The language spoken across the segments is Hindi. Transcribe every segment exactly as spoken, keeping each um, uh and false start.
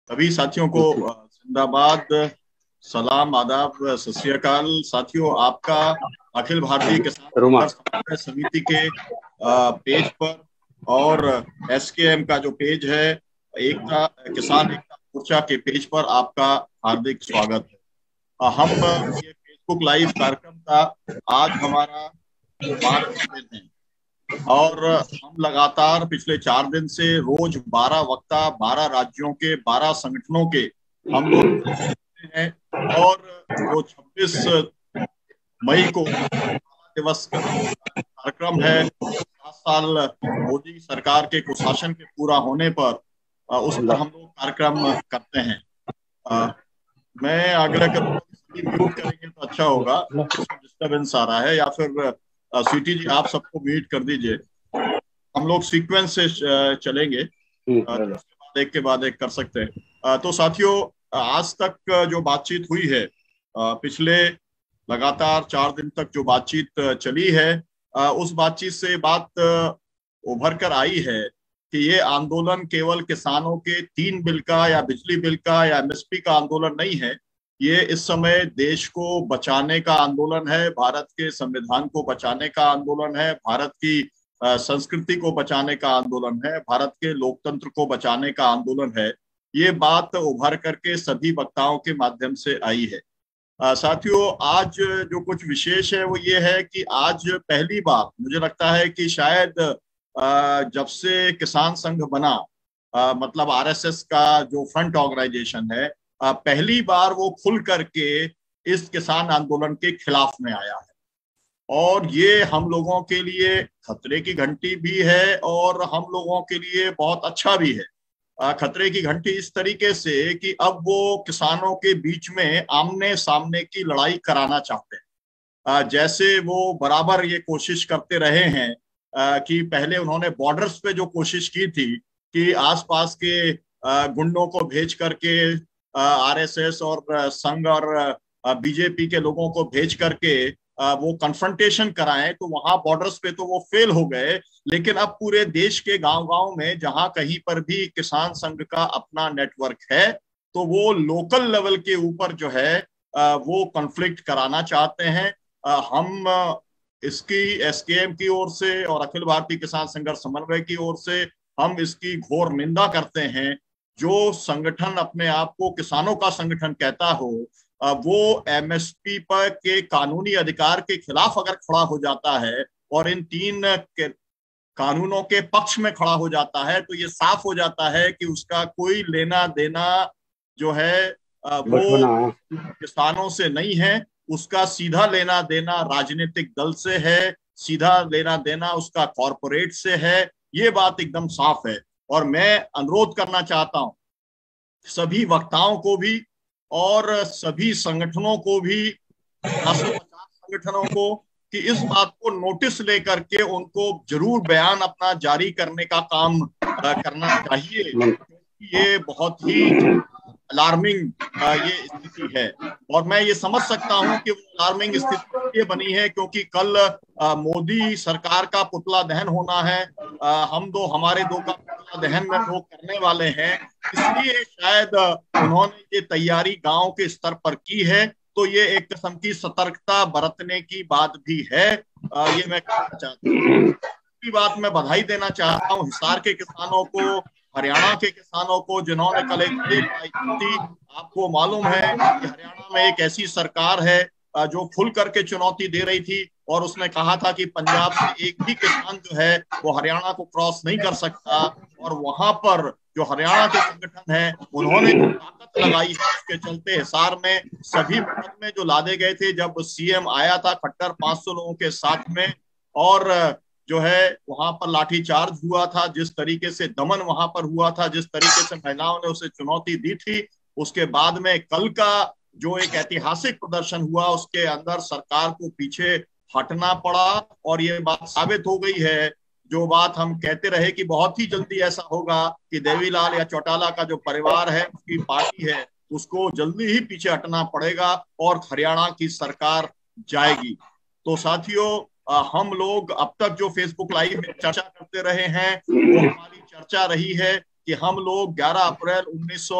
सभी साथियों को अ, जिंदाबाद, सलाम, आदाब, सत श्री अकाल। साथियों, आपका अखिल भारतीय किसान संघर्ष समन्वय समिति के अ, पेज पर और एस के एम का जो पेज है, एकता किसान एकता मोर्चा के पेज पर आपका हार्दिक स्वागत है। अ, हम ये फेसबुक लाइव कार्यक्रम का आज हमारा बारहवां दिन है और हम लगातार पिछले चार दिन से रोज बारह वक्ता, बारह राज्यों के बारह संगठनों के हम लोग हैं। और जो छब्बीस मई को दिवस का कार्यक्रम है, सात साल मोदी सरकार के कुशासन के पूरा होने पर उस पर हम लोग कार्यक्रम करते हैं। आ, मैं आग्रह करूंगा कि सभी म्यूट करेंगे तो अच्छा होगा, डिस्टर्बेंस आ रहा है, या फिर स्वीटी जी आप सबको म्यूट कर दीजिए। हम लोग सीक्वेंस से चलेंगे, तो उसके बाद एक के बाद एक कर सकते हैं। तो साथियों, आज तक जो बातचीत हुई है, पिछले लगातार चार दिन तक जो बातचीत चली है, उस बातचीत से बात उभर कर आई है कि ये आंदोलन केवल किसानों के तीन बिल का या बिजली बिल का या एम एस पी का आंदोलन नहीं है। ये इस समय देश को बचाने का आंदोलन है, भारत के संविधान को बचाने का आंदोलन है, भारत की संस्कृति को बचाने का आंदोलन है, भारत के लोकतंत्र को बचाने का आंदोलन है। ये बात उभर करके सभी वक्ताओं के माध्यम से आई है। साथियों, आज जो कुछ विशेष है वो ये है कि आज पहली बार मुझे लगता है कि शायद आ, जब से किसान संघ बना, आ, मतलब आर एस एस का जो फ्रंट ऑर्गेनाइजेशन है, आ, पहली बार वो खुल करके इस किसान आंदोलन के खिलाफ में आया है। और ये हम लोगों के लिए खतरे की घंटी भी है और हम लोगों के लिए बहुत अच्छा भी है। खतरे की घंटी इस तरीके से कि अब वो किसानों के बीच में आमने सामने की लड़ाई कराना चाहते हैं। जैसे वो बराबर ये कोशिश करते रहे हैं कि पहले उन्होंने बॉर्डर्स पे जो कोशिश की थी कि आसपास के गुंडों को भेज करके आर एस एस और संघ और बी जे पी के लोगों को भेज करके वो कन्फ्रंटेशन कराएं, तो वहां बॉर्डर्स पे तो वो फेल हो गए। लेकिन अब पूरे देश के गांव-गांव में जहां कहीं पर भी किसान संघ का अपना नेटवर्क है, तो वो लोकल लेवल के ऊपर जो है वो कॉन्फ्लिक्ट कराना चाहते हैं। हम इसकी एस के एम की ओर से और अखिल भारतीय किसान संघर्ष समन्वय की ओर से हम इसकी घोर निंदा करते हैं। जो संगठन अपने आप को किसानों का संगठन कहता हो, वो एम एस पी पर के कानूनी अधिकार के खिलाफ अगर खड़ा हो जाता है और इन तीन के कानूनों के पक्ष में खड़ा हो जाता है, तो ये साफ हो जाता है कि उसका कोई लेना देना जो है वो किसानों से नहीं है। उसका सीधा लेना देना राजनीतिक दल से है, सीधा लेना देना उसका कॉरपोरेट से है। ये बात एकदम साफ है। और मैं अनुरोध करना चाहता हूं सभी वक्ताओं को भी और सभी संगठनों को भी, संगठनों को, कि इस बात को नोटिस लेकर के उनको जरूर बयान अपना जारी करने का काम करना चाहिए। ये बहुत ही अलार्मिंग ये स्थिति है और मैं ये समझ सकता हूं कि वो अलार्मिंग स्थिति ये बनी है क्योंकि कल मोदी सरकार का पुतला दहन होना है। आ, हम दो हमारे दो का पुतला दहन में लोग करने वाले हैं, इसलिए शायद उन्होंने ये तैयारी गांव के स्तर पर की है। तो ये एक किस्म की सतर्कता बरतने की बात भी है। आ, ये मैं कहना चाहता हूँ। दूसरी बात, मैं बधाई देना चाहता हूँ हिसार के किसानों को, हरियाणा के किसानों को, जिन्होंने कल एक बड़ी लड़ाई की। आपको मालूम है कि हरियाणा में एक ऐसी सरकार है जो खुल करके चुनौती दे रही थी और उसने कहा था कि पंजाब से एक भी किसान जो है वो हरियाणा को क्रॉस नहीं कर सकता। और वहां पर जो हरियाणा के संगठन है उन्होंने जो ताकत लगाई है, उसके चलते हिसार में सभी मुकदमे जो लादे गए थे, जब सी एम आया था खट्टर पांच सौ लोगों के साथ में, और जो है वहां पर लाठीचार्ज हुआ था, जिस तरीके से दमन वहां पर हुआ था, जिस तरीके से महिलाओं ने उसे चुनौती दी थी, उसके बाद में कल का जो एक ऐतिहासिक प्रदर्शन हुआ उसके अंदर सरकार को पीछे हटना पड़ा। और ये बात साबित हो गई है, जो बात हम कहते रहे कि बहुत ही जल्दी ऐसा होगा कि देवीलाल या चौटाला का जो परिवार है, उसकी पार्टी है, उसको जल्दी ही पीछे हटना पड़ेगा और हरियाणा की सरकार जाएगी। तो साथियों, हम लोग अब तक जो फेसबुक लाइव में चर्चा करते रहे हैं, वो हमारी चर्चा रही है कि हम लोग ग्यारह अप्रैल उन्नीस सौ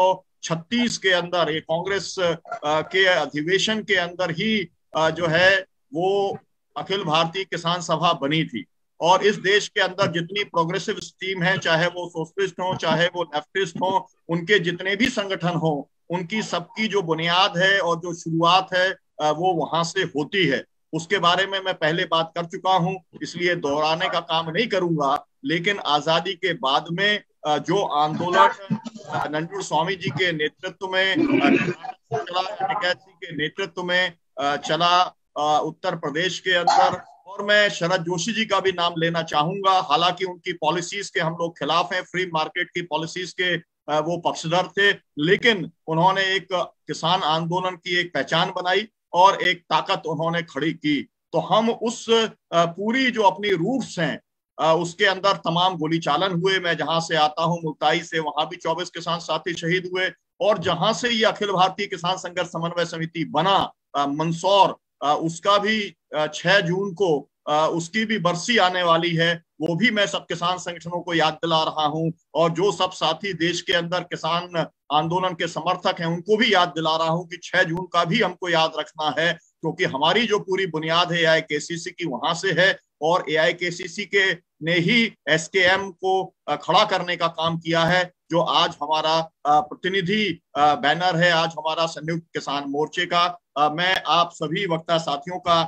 छत्तीस के अंदर, ये कांग्रेस के अधिवेशन के अंदर ही जो है वो अखिल भारतीय किसान सभा बनी थी। और इस देश के अंदर जितनी प्रोग्रेसिव स्ट्रीम है, चाहे वो सोशलिस्ट हो चाहे वो लेफ्टिस्ट हो, उनके जितने भी संगठन हो, उनकी सबकी जो बुनियाद है और जो शुरुआत है वो वहां से होती है। उसके बारे में मैं पहले बात कर चुका हूं, इसलिए दोहराने का काम नहीं करूंगा। लेकिन आजादी के बाद में जो आंदोलन नंजूर स्वामी जी के नेतृत्व में चला, टिकैत जी के नेतृत्व में चला उत्तर प्रदेश के अंदर, और मैं शरद जोशी जी का भी नाम लेना चाहूंगा। हालांकि उनकी पॉलिसीज के हम लोग खिलाफ हैं, फ्री मार्केट की पॉलिसीज के वो पक्षधर थे, लेकिन उन्होंने एक किसान आंदोलन की एक पहचान बनाई और एक ताकत उन्होंने खड़ी की। तो हम उस पूरी जो अपनी रूट्स हैं उसके अंदर तमाम गोली चालन हुए। मैं जहां से आता हूं मुल्ताई से, वहां भी चौबीस किसान साथी शहीद हुए, और जहां से ये अखिल भारतीय किसान संघर्ष समन्वय समिति बना मंदसौर, उसका भी छह जून को उसकी भी बरसी आने वाली है, वो भी मैं सब किसान संगठनों को याद दिला रहा हूं। और जो सब साथी देश के अंदर किसान आंदोलन के समर्थक हैं उनको भी याद दिला रहा हूं कि छह जून का भी हमको याद रखना है, क्योंकि हमारी जो पूरी बुनियाद है ए आई के सी सी की वहां से है, और ए आई के सी सी के ने ही एस के एम को खड़ा करने का काम किया है, जो आज हमारा प्रतिनिधि बैनर है, आज हमारा संयुक्त किसान मोर्चे का। मैं आप सभी वक्ता साथियों का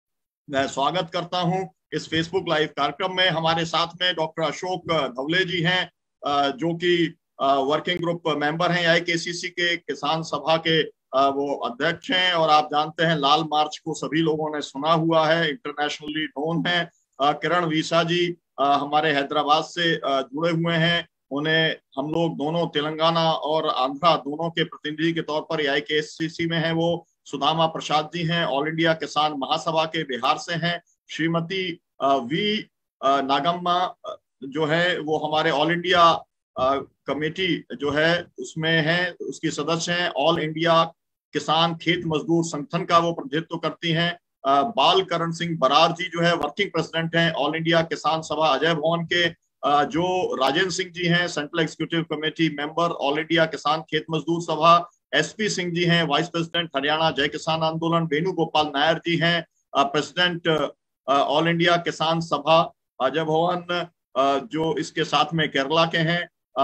स्वागत करता हूं इस फेसबुक लाइव कार्यक्रम में। हमारे साथ में डॉक्टर अशोक धवले जी हैं, जो कि वर्किंग ग्रुप मेंबर हैं ए आई के सी सी के, किसान सभा के वो अध्यक्ष हैं, और आप जानते हैं लाल मार्च को सभी लोगों ने सुना हुआ है, इंटरनेशनली नोन है। किरण वीसा जी हमारे हैदराबाद से जुड़े हुए हैं, उन्हें हम लोग दोनों तेलंगाना और आंध्रा दोनों के प्रतिनिधि के तौर पर ए आई के सी सी में हैं। वो सुदामा प्रसाद जी हैं, ऑल इंडिया किसान महासभा के बिहार से हैं। श्रीमती वी नागम्मा जो है वो हमारे ऑल इंडिया कमेटी जो है उसमें है, उसकी सदस्य हैं। ऑल इंडिया किसान खेत मजदूर संगठन का वो प्रतिनिधित्व करती हैं। बाल करण सिंह बरार जी जो है वर्किंग प्रेसिडेंट हैं ऑल इंडिया किसान सभा अजय भवन के। जो राजेंद्र सिंह जी हैं central executive committee member all India Kisan Khet मजदूर सभा। एस पी सिंह जी हैं वाइस प्रेसिडेंट हरियाणा जय किसान आंदोलन। वेणुगोपाल नायर जी हैं president all India Kisan Sabha Ajay भवन, जो इसके साथ में केरला के हैं।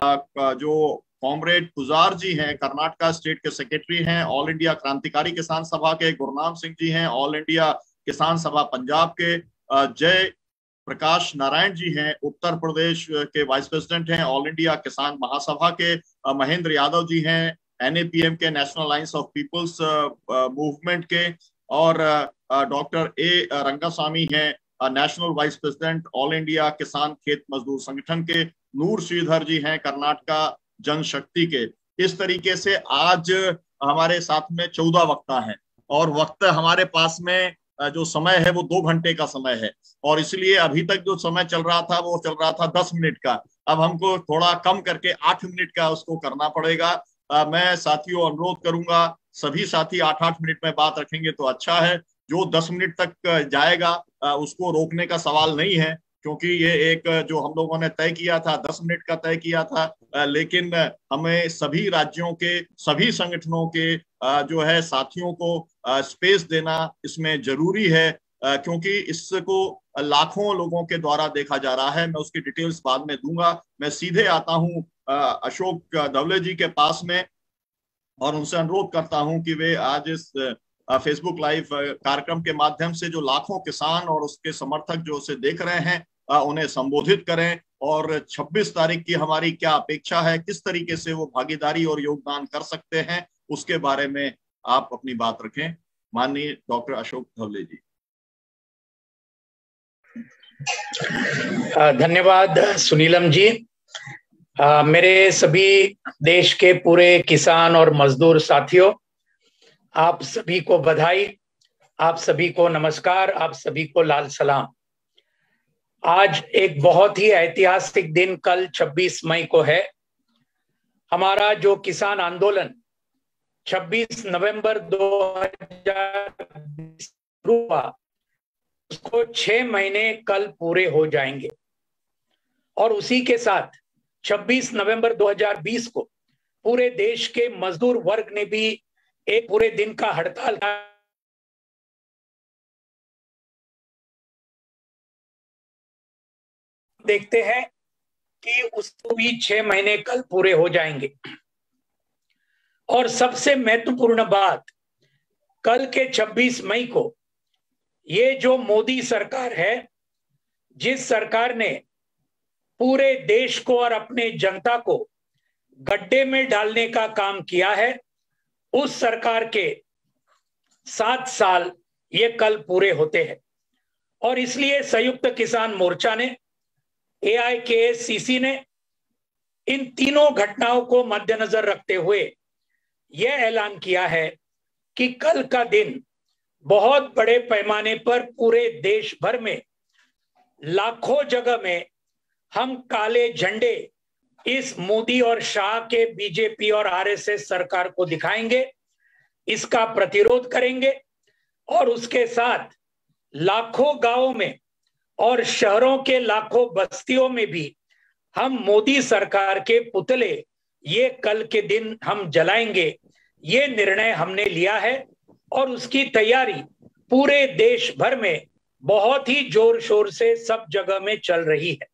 जो कॉमरेड पुजार जी हैं कर्नाटका स्टेट के सेक्रेटरी हैं ऑल इंडिया क्रांतिकारी किसान सभा के। गुरनाम सिंह जी हैं ऑल इंडिया किसान सभा पंजाब के। जय प्रकाश नारायण जी हैं उत्तर प्रदेश के वाइस प्रेसिडेंट हैं ऑल इंडिया किसान महासभा के। महेंद्र यादव जी हैं एन ए पी एम के national alliance of people's movement के। और डॉक्टर ए रंगास्वामी हैं national vice president all India Kisan Khet मजदूर संगठन के। नूर श्रीधर जी हैं कर्नाटका जनशक्ति के। इस तरीके से आज हमारे साथ में चौदह वक्ता हैं, और वक्त हमारे पास में जो समय है वो दो घंटे का समय है, और इसलिए अभी तक जो समय चल रहा था वो चल रहा था दस मिनट का। अब हमको थोड़ा कम करके आठ मिनट का उसको करना पड़ेगा। आ, मैं साथियों अनुरोध करूंगा, सभी साथी आठ आठ मिनट में बात रखेंगे तो अच्छा है। जो दस मिनट तक जाएगा आ, उसको रोकने का सवाल नहीं है, क्योंकि ये एक जो हम लोगों ने तय किया था दस मिनट का तय किया था, लेकिन हमें सभी राज्यों के सभी संगठनों के जो है साथियों को स्पेस देना इसमें जरूरी है, क्योंकि इसको लाखों लोगों के द्वारा देखा जा रहा है। मैं उसकी डिटेल्स बाद में दूंगा। मैं सीधे आता हूं अशोक धवले जी के पास में, और उनसे अनुरोध करता हूं कि वे आज इस फेसबुक लाइव कार्यक्रम के माध्यम से जो लाखों किसान और उसके समर्थक जो उसे देख रहे हैं उन्हें संबोधित करें, और छब्बीस तारीख की हमारी क्या अपेक्षा है, किस तरीके से वो भागीदारी और योगदान कर सकते हैं, उसके बारे में आप अपनी बात रखें। माननीय डॉक्टर अशोक धवले जी। धन्यवाद सुनीलम जी। आ, मेरे सभी देश के पूरे किसान और मजदूर साथियों, आप सभी को बधाई, आप सभी को नमस्कार, आप सभी को लाल सलाम। आज एक बहुत ही ऐतिहासिक दिन कल छब्बीस मई को है। हमारा जो किसान आंदोलन छब्बीस नवंबर दो हजार बीस शुरू हुआ, उसको छह महीने कल पूरे हो जाएंगे, और उसी के साथ छब्बीस नवंबर दो हजार बीस को पूरे देश के मजदूर वर्ग ने भी एक पूरे दिन का हड़ताल देखते हैं कि उसको भी छह महीने कल पूरे हो जाएंगे। और सबसे महत्वपूर्ण बात, कल के छब्बीस मई को ये जो मोदी सरकार है, जिस सरकार ने पूरे देश को और अपने जनता को गड्ढे में डालने का काम किया है, उस सरकार के सात साल ये कल पूरे होते हैं। और इसलिए संयुक्त किसान मोर्चा ने, ए आई के एस सी सी ने इन तीनों घटनाओं को मद्देनजर रखते हुए यह ऐलान किया है कि कल का दिन बहुत बड़े पैमाने पर पूरे देश भर में लाखों जगह में हम काले झंडे इस मोदी और शाह के बी जे पी और आर एस एस सरकार को दिखाएंगे, इसका प्रतिरोध करेंगे। और उसके साथ लाखों गांवों में और शहरों के लाखों बस्तियों में भी हम मोदी सरकार के पुतले ये कल के दिन हम जलाएंगे। ये निर्णय हमने लिया है और उसकी तैयारी पूरे देश भर में बहुत ही जोर शोर से सब जगह में चल रही है।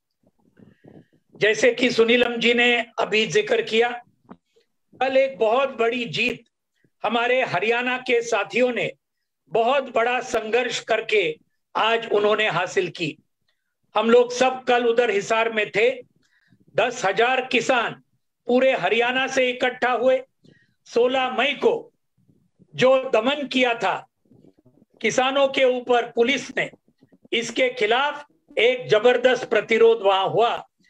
जैसे कि सुनीलम जी ने अभी जिक्र किया, कल एक बहुत बड़ी जीत हमारे हरियाणा के साथियों ने बहुत बड़ा संघर्ष करके आज उन्होंने हासिल की। हम लोग सब कल उधर हिसार में थे। दस हजार किसान पूरे हरियाणा से इकट्ठा हुए। सोलह मई को जो दमन किया था किसानों के ऊपर पुलिस ने, इसके खिलाफ एक जबरदस्त प्रतिरोध वहां हुआ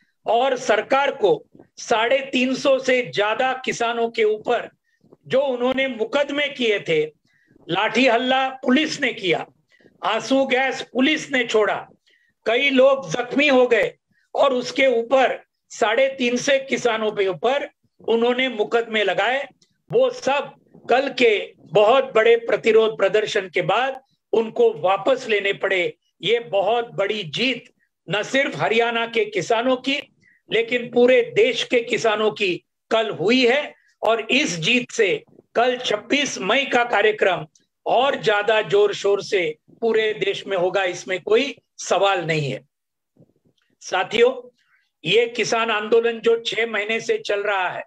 और सरकार को साढ़े तीन सौ से ज्यादा किसानों के ऊपर जो उन्होंने मुकदमे किए थे, लाठी हल्ला पुलिस ने किया, आंसू गैस पुलिस ने छोड़ा, कई लोग जख्मी हो गए और उसके ऊपर साढ़े तीन सौ किसानों के ऊपर उन्होंने मुकदमे लगाए। वो सब कल के बहुत बड़े प्रतिरोध प्रदर्शन के बाद उनको वापस लेने पड़े। ये बहुत बड़ी जीत न सिर्फ हरियाणा के किसानों की लेकिन पूरे देश के किसानों की कल हुई है। और इस जीत से कल छब्बीस मई का कार्यक्रम और ज्यादा जोर शोर से पूरे देश में होगा, इसमें कोई सवाल नहीं है। साथियों, ये किसान आंदोलन जो छह महीने से चल रहा है,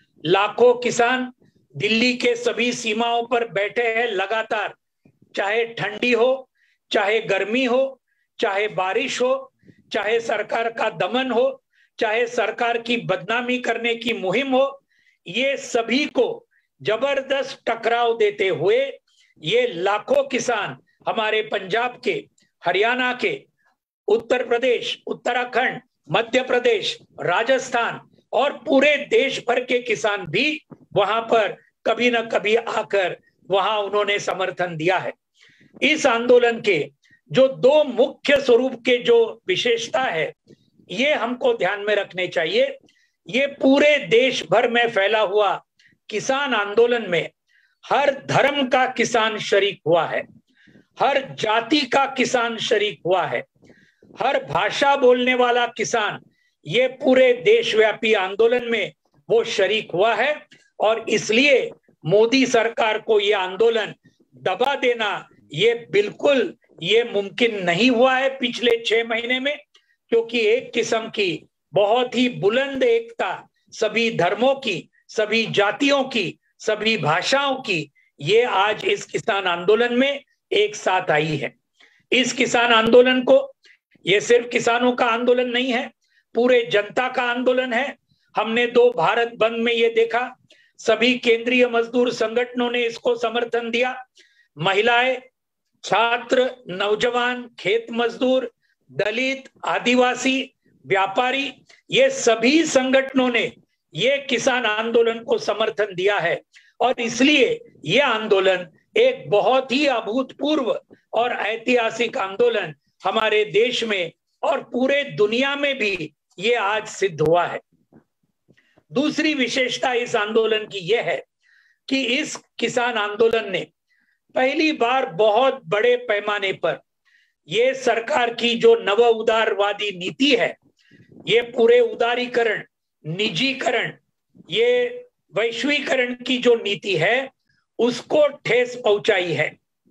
लाखों किसान दिल्ली के सभी सीमाओं पर बैठे हैं लगातार, चाहे ठंडी हो, चाहे गर्मी हो, चाहे बारिश हो, चाहे सरकार का दमन हो, चाहे सरकार की बदनामी करने की मुहिम हो, ये सभी को जबरदस्त टकराव देते हुए ये लाखों किसान हमारे पंजाब के, हरियाणा के, उत्तर प्रदेश, उत्तराखंड, मध्य प्रदेश, राजस्थान और पूरे देश भर के किसान भी वहां पर कभी ना कभी आकर वहां उन्होंने समर्थन दिया है। इस आंदोलन के जो दो मुख्य स्वरूप के जो विशेषता है, ये हमको ध्यान में रखने चाहिए। ये पूरे देश भर में फैला हुआ किसान आंदोलन में हर धर्म का किसान शरीक हुआ है, हर जाति का किसान शरीक हुआ है, हर भाषा बोलने वाला किसान ये पूरे देशव्यापी आंदोलन में वो शरीक हुआ है। और इसलिए मोदी सरकार को ये आंदोलन दबा देना ये बिल्कुल ये मुमकिन नहीं हुआ है पिछले छह महीने में, क्योंकि एक किस्म की बहुत ही बुलंद एकता सभी धर्मों की, सभी जातियों की, सभी भाषाओं की ये आज इस किसान आंदोलन में एक साथ आई है। इस किसान आंदोलन को ये सिर्फ किसानों का आंदोलन नहीं है, पूरे जनता का आंदोलन है। हमने दो भारत बंद में ये देखा, सभी केंद्रीय मजदूर संगठनों ने इसको समर्थन दिया। महिलाएं, छात्र, नौजवान, खेत मजदूर, दलित, आदिवासी, व्यापारी, ये सभी संगठनों ने ये किसान आंदोलन को समर्थन दिया है। और इसलिए ये आंदोलन एक बहुत ही अभूतपूर्व और ऐतिहासिक आंदोलन हमारे देश में और पूरे दुनिया में भी ये आज सिद्ध हुआ है। दूसरी विशेषता इस आंदोलन की यह है कि इस किसान आंदोलन ने पहली बार बहुत बड़े पैमाने पर ये सरकार की जो नव उदारवादी नीति है, ये पूरे उदारीकरण, निजीकरण, ये वैश्वीकरण की जो नीति है उसको ठेस पहुंचाई है।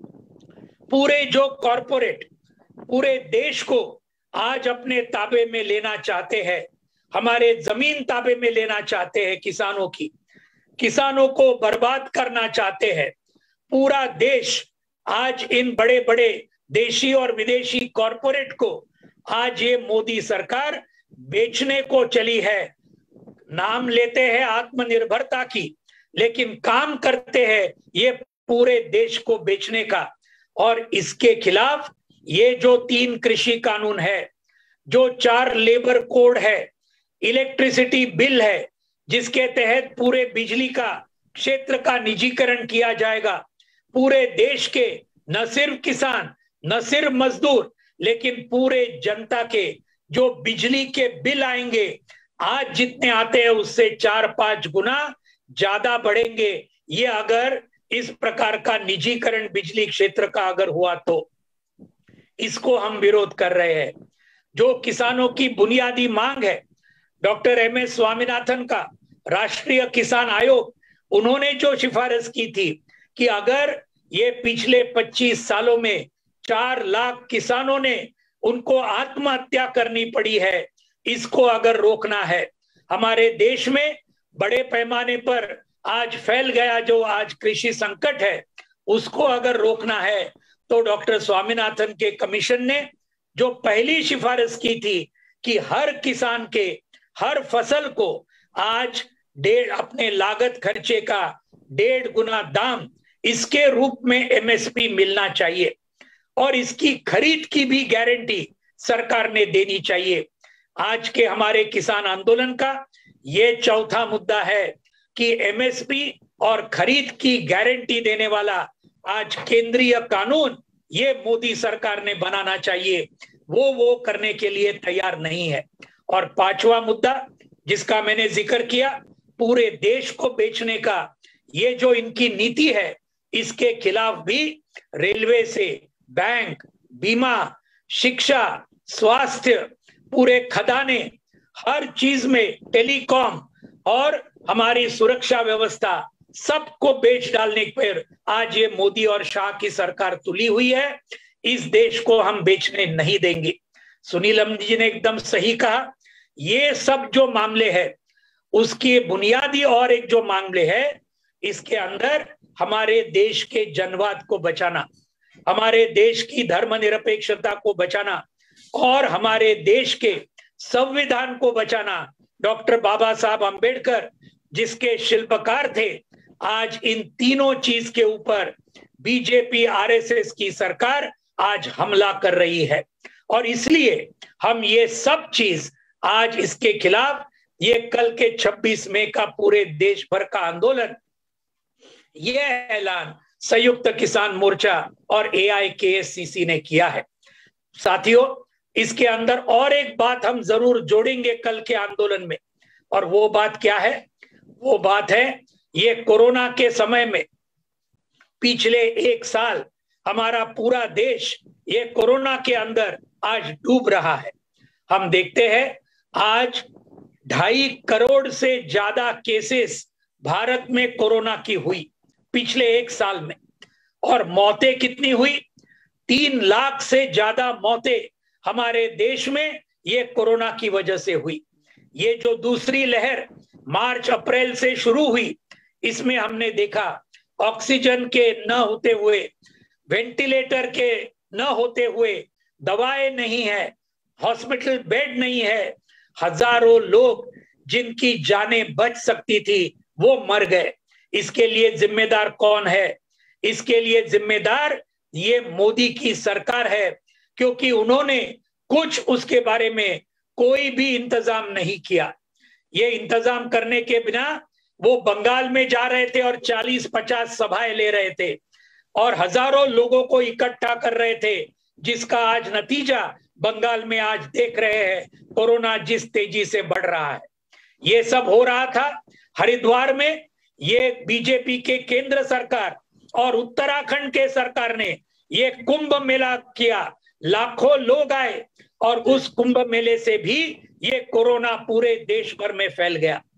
पूरे जो कॉरपोरेट पूरे देश को आज अपने ताबे में लेना चाहते हैं, हमारे जमीन ताबे में लेना चाहते हैं, किसानों की किसानों को बर्बाद करना चाहते हैं। पूरा देश आज इन बड़े बड़े देशी और विदेशी कॉरपोरेट को आज ये मोदी सरकार बेचने को चली है। नाम लेते हैं आत्मनिर्भरता की, लेकिन काम करते हैं ये पूरे देश को बेचने का। और इसके खिलाफ ये जो तीन कृषि कानून है, जो चार लेबर कोड है, इलेक्ट्रिसिटी बिल है जिसके तहत पूरे बिजली का क्षेत्र का निजीकरण किया जाएगा, पूरे देश के न सिर्फ किसान न सिर्फ मजदूर लेकिन पूरे जनता के जो बिजली के बिल आएंगे आज जितने आते हैं उससे चार पांच गुना ज्यादा बढ़ेंगे। ये अगर इस प्रकार का निजीकरण बिजली क्षेत्र का अगर हुआ तो इसको हम विरोध कर रहे हैं। जो किसानों की बुनियादी मांग है, डॉक्टर एम एस स्वामीनाथन का राष्ट्रीय किसान आयोग, उन्होंने जो सिफारिश की थी कि अगर ये पिछले पच्चीस सालों में चार लाख किसानों ने उनको आत्महत्या करनी पड़ी है, इसको अगर रोकना है, हमारे देश में बड़े पैमाने पर आज फैल गया जो आज कृषि संकट है उसको अगर रोकना है, तो डॉक्टर स्वामीनाथन के कमीशन ने जो पहली सिफारिश की थी कि हर किसान के हर फसल को आज डेढ़ अपने लागत खर्चे का डेढ़ गुना दाम इसके रूप में एम एस पी मिलना चाहिए और इसकी खरीद की भी गारंटी सरकार ने देनी चाहिए। आज के हमारे किसान आंदोलन का ये चौथा मुद्दा है कि एम एस पी और खरीद की गारंटी देने वाला आज केंद्रीय कानून ये मोदी सरकार ने बनाना चाहिए, वो वो करने के लिए तैयार नहीं है। और पांचवा मुद्दा जिसका मैंने जिक्र किया, पूरे देश को बेचने का ये जो इनकी नीति है, इसके खिलाफ भी रेलवे से बैंक, बीमा, शिक्षा, स्वास्थ्य, पूरे खदाने, हर चीज में टेलीकॉम और हमारी सुरक्षा व्यवस्था सबको बेच डालने पर आज ये मोदी और शाह की सरकार तुली हुई है। इस देश को हम बेचने नहीं देंगे। सुनीलम जी ने एकदम सही कहा, ये सब जो मामले हैं उसके बुनियादी और एक जो मामले है, इसके अंदर हमारे देश के जनवाद को बचाना, हमारे देश की धर्मनिरपेक्षता को बचाना और हमारे देश के संविधान को बचाना। डॉक्टर बाबा साहब अंबेडकर जिसके शिल्पकार थे, आज इन तीनों चीज के ऊपर बीजेपी आर एस एस की सरकार आज हमला कर रही है और इसलिए हम ये सब चीज आज इसके खिलाफ ये कल के छब्बीस मई का पूरे देश भर का आंदोलन, ये ऐलान संयुक्त किसान मोर्चा और ए आई के एस सी सी ने किया है। साथियों, इसके अंदर और एक बात हम जरूर जोड़ेंगे कल के आंदोलन में, और वो बात क्या है? वो बात है ये कोरोना के समय में पिछले एक साल हमारा पूरा देश ये कोरोना के अंदर आज डूब रहा है। हम देखते हैं आज ढाई करोड़ से ज्यादा केसेस भारत में कोरोना की हुई पिछले एक साल में, और मौतें कितनी हुई? तीन लाख से ज्यादा मौतें हमारे देश में ये कोरोना की वजह से हुई। ये जो दूसरी लहर मार्च अप्रैल से शुरू हुई, इसमें हमने देखा ऑक्सीजन के न होते हुए, वेंटिलेटर के न होते हुए, दवाएं नहीं है, हॉस्पिटल बेड नहीं है, हजारों लोग जिनकी जानें बच सकती थी वो मर गए। इसके लिए जिम्मेदार कौन है? इसके लिए जिम्मेदार ये मोदी की सरकार है, क्योंकि उन्होंने कुछ उसके बारे में कोई भी इंतजाम नहीं किया। ये इंतजाम करने के बिना वो बंगाल में जा रहे थे और चालीस पचास सभाएं ले रहे थे और हजारों लोगों को इकट्ठा कर रहे थे, जिसका आज नतीजा बंगाल में आज देख रहे हैं, कोरोना जिस तेजी से बढ़ रहा है। ये सब हो रहा था हरिद्वार में। ये बीजेपी के केंद्र सरकार और उत्तराखंड के सरकार ने ये कुंभ मेला किया, लाखों लोग आए और उस कुंभ मेले से भी ये कोरोना पूरे देश भर में फैल गया।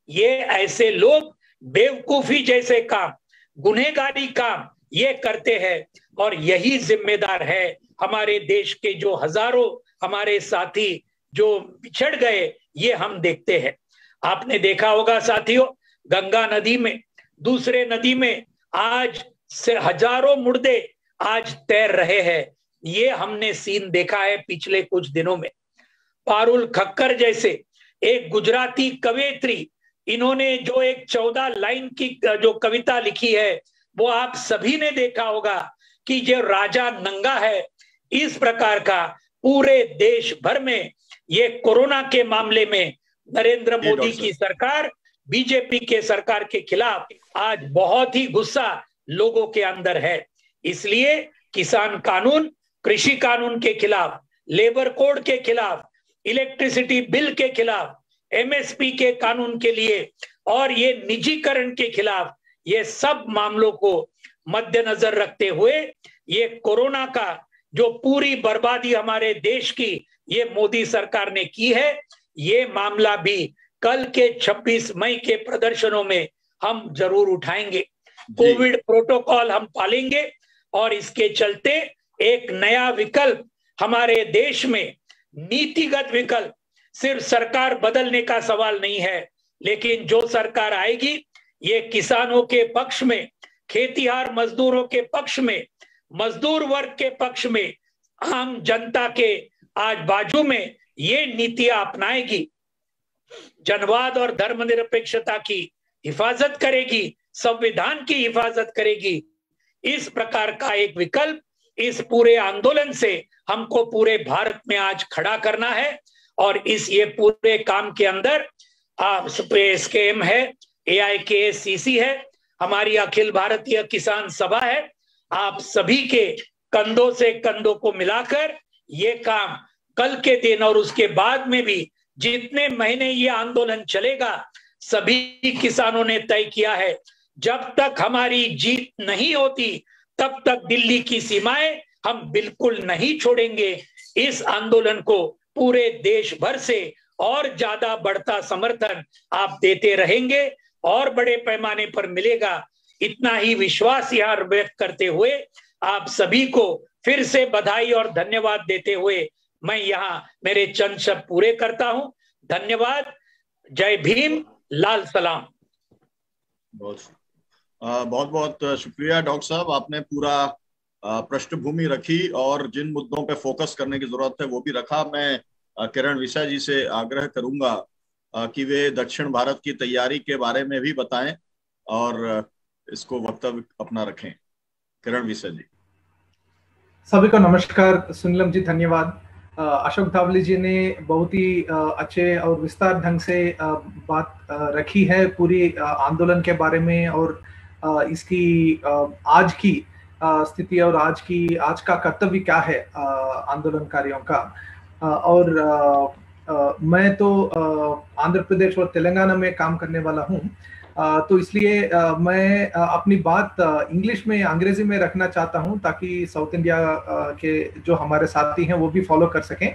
ये ऐसे लोग बेवकूफी जैसे काम, गुनहगारी काम ये करते हैं, और यही जिम्मेदार है हमारे देश के जो हजारों हमारे साथी जो बिछड़ गए, ये हम देखते हैं। आपने देखा होगा साथियों, गंगा नदी में, दूसरे नदी में आज से हजारों मुर्दे आज तैर रहे हैं। ये हमने सीन देखा है पिछले कुछ दिनों में। पारुल खक्कर जैसे एक गुजराती कवयित्री, इन्होंने जो एक चौदह लाइन की जो कविता लिखी है, वो आप सभी ने देखा होगा कि जो राजा नंगा है, इस प्रकार का पूरे देश भर में ये कोरोना के मामले में नरेंद्र मोदी की सरकार, बीजेपी के सरकार के खिलाफ आज बहुत ही गुस्सा लोगों के अंदर है। इसलिए किसान कानून, कृषि कानून के खिलाफ, लेबर कोड के खिलाफ, इलेक्ट्रिसिटी बिल के खिलाफ, एमएसपी के कानून के लिए और ये निजीकरण के खिलाफ, ये सब मामलों को मद्देनजर रखते हुए ये कोरोना का जो पूरी बर्बादी हमारे देश की ये मोदी सरकार ने की है, ये मामला भी कल के छब्बीस मई के प्रदर्शनों में हम जरूर उठाएंगे। कोविड प्रोटोकॉल हम पालेंगे और इसके चलते एक नया विकल्प हमारे देश में, नीतिगत विकल्प, सिर्फ सरकार बदलने का सवाल नहीं है, लेकिन जो सरकार आएगी ये किसानों के पक्ष में, खेतीहार मजदूरों के पक्ष में, मजदूर वर्ग के पक्ष में, आम जनता के आज बाजू में ये नीतियां अपनाएगी, जनवाद और धर्मनिरपेक्षता की हिफाजत करेगी, संविधान की हिफाजत करेगी। इस प्रकार का एक विकल्प इस पूरे आंदोलन से हमको पूरे भारत में आज खड़ा करना है। और इस ये पूरे काम के अंदर एसकेएम है, एआईकेएससीसी है, हमारी अखिल भारतीय किसान सभा है, आप सभी के कंधों से कंधों को मिलाकर ये काम कल के दिन और उसके बाद में भी जितने महीने ये आंदोलन चलेगा, सभी किसानों ने तय किया है जब तक हमारी जीत नहीं होती तब तक दिल्ली की सीमाएं हम बिल्कुल नहीं छोड़ेंगे। इस आंदोलन को पूरे देश भर से और ज्यादा बढ़ता समर्थन आप देते रहेंगे और बड़े पैमाने पर मिलेगा, इतना ही विश्वास यहाँ व्यक्त करते हुए आप सभी को फिर से बधाई और धन्यवाद देते हुए मैं यहाँ मेरे चंद शब्द पूरे करता हूँ। धन्यवाद। जय भीम, लाल सलाम। बहुत बहुत बहुत शुक्रिया डॉक्टर साहब, आपने पूरा पृष्ठभूमि रखी और जिन मुद्दों पे फोकस करने की जरूरत है वो भी रखा। मैं किरण विसा जी से आग्रह करूंगा कि वे दक्षिण भारत की तैयारी के बारे में भी बताएं और इसको वक्तव्य अपना रखें। किरण विसा जी। सभी को नमस्कार। सुनीलम जी धन्यवाद। अशोक धावले जी ने बहुत ही अच्छे और विस्तार ढंग से बात रखी है पूरी आंदोलन के बारे में और इसकी आज की स्थिति और आज की आज का कर्तव्य क्या है आंदोलनकारियों का। और मैं तो आंध्र प्रदेश और तेलंगाना में काम करने वाला हूँ, तो इसलिए मैं अपनी बात इंग्लिश में अंग्रेजी में रखना चाहता हूँ ताकि साउथ इंडिया के जो हमारे साथी हैं वो भी फॉलो कर सकें।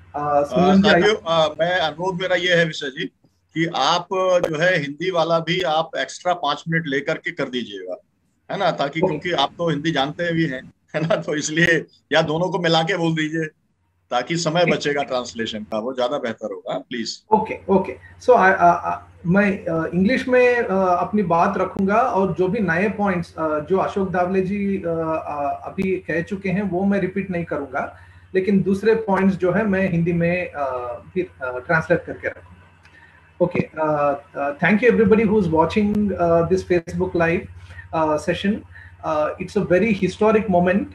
साथियों, मैं अनुरोध मेरा ये है विशा जी कि आप जो है हिंदी वाला भी आप एक्स्ट्रा पांच मिनट लेकर के कर दीजिएगा, है ना, ताकि क्योंकि आप तो हिंदी जानते भी हैं, है ना, तो इसलिए या दोनों को मिला के बोल दीजिए ताकि समय बचेगा ट्रांसलेशन का, वो ज्यादा बेहतर होगा। प्लीज। ओके ओके सो मैं इंग्लिश uh, में uh, अपनी बात रखूंगा और जो भी नए पॉइंट्स uh, जो अशोक धावले जी uh, uh, अभी कह चुके हैं वो मैं रिपीट नहीं करूंगा, लेकिन दूसरे पॉइंट्स जो है मैं हिंदी में uh, फिर ट्रांसलेट uh, करके रखूंगा। Okay, thank you everybody who is watching this Facebook live session. It's a very historic moment.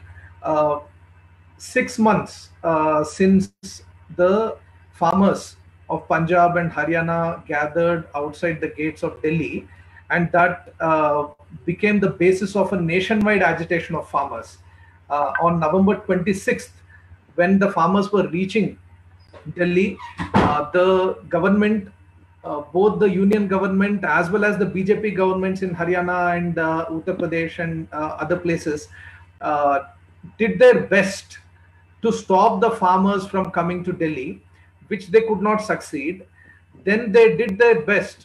Six months uh, since the farmers of Punjab and Haryana gathered outside the gates of Delhi, and that uh, became the basis of a nationwide agitation of farmers. Uh, on November twenty-sixth, when the farmers were reaching Delhi, uh, the government, uh, both the union government as well as the B J P governments in Haryana and uh, Uttar Pradesh and uh, other places, uh, did their best to stop the farmers from coming to Delhi, which they could not succeed. Then they did their best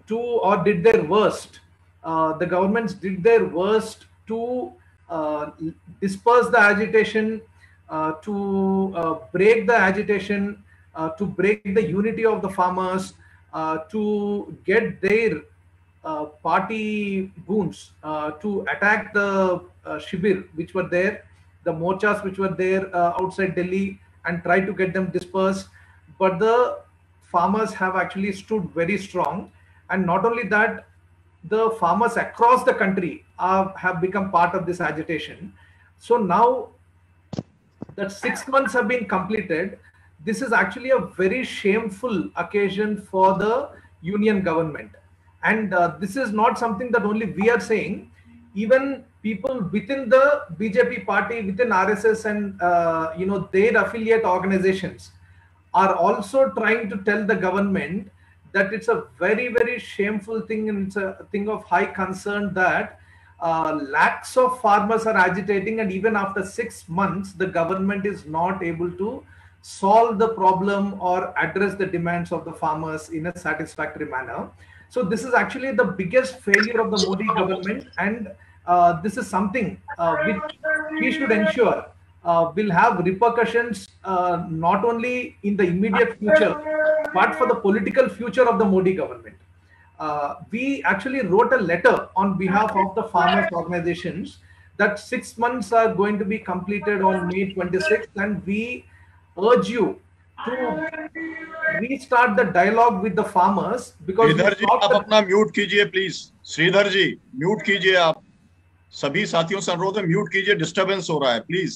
to, or did their worst. Uh, the governments did their worst to uh, disperse the agitation, uh, to uh, break the agitation, uh, to break the unity of the farmers, uh, to get their uh, party goons uh, to attack the uh, shibir which were there, the morchas which were there uh, outside Delhi, and try to get them dispersed. But the farmers have actually stood very strong. And not only that, the farmers across the country are, have become part of this agitation. So now that six months have been completed, this is actually a very shameful occasion for the union government. And uh, this is not something that only we are saying. Even people within the B J P party, within R S S and uh, you know, their affiliate organizations are also trying to tell the government that it's a very, very shameful thing, and it's a thing of high concern that uh, lakhs of farmers are agitating, and even after six months, the government is not able to solve the problem or address the demands of the farmers in a satisfactory manner. So this is actually the biggest failure of the Modi government, and uh, this is something uh, which we should ensure uh, will have repercussions uh, not only in the immediate future, but for the political future of the Modi government. Uh, we actually wrote a letter on behalf of the farmers organizations that six months are going to be completed on May twenty-sixth, and we urge you to restart the dialogue with the farmers, because Shridhar ji आप अपना म्यूट कीजिए प्लीज। श्रीधर जी म्यूट कीजिए, आप सभी साथियों से अनुरोध है म्यूट कीजिए, डिस्टरबेंस हो रहा है प्लीज